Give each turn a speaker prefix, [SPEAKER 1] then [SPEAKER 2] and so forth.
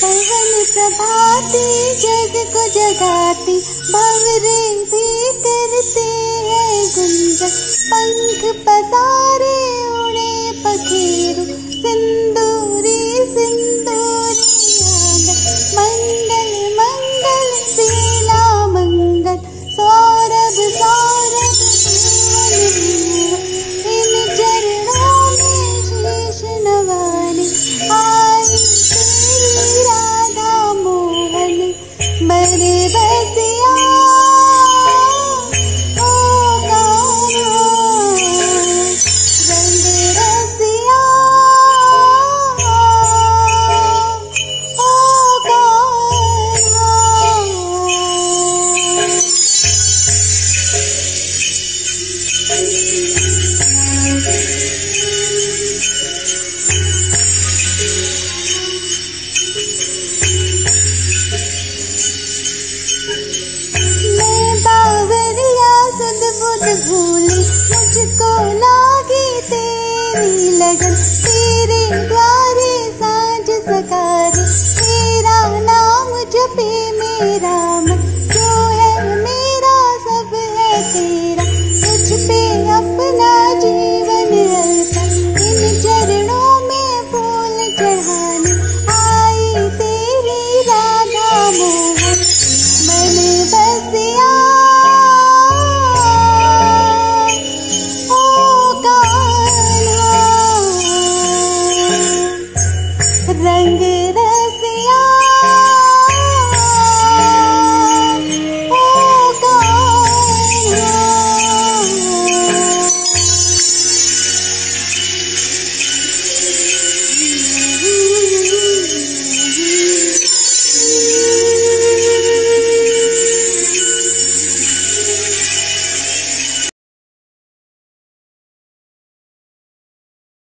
[SPEAKER 1] पवन प्रभाती जग को जगाती, भंवरे भी करते हैं गुंजन। पंख पसारे उड़े पखेरु, सिंदूरी सिंदूरी आंगन। मंगल मंगल बेला मंगल, सौरभ सौरभ जीवन जीवन। इन चरणों में शीश नवाने, आई तेरी राधा मोहन। बड़े बसिया ओ कान्हा, रंग रसिया ओ कान्हा। मैं बावरिया सुध बुध भूली, मुझको लागी तेरी लगन। तेरे द्वारे साँझ सकारे, तेरा नाम जपे मेरा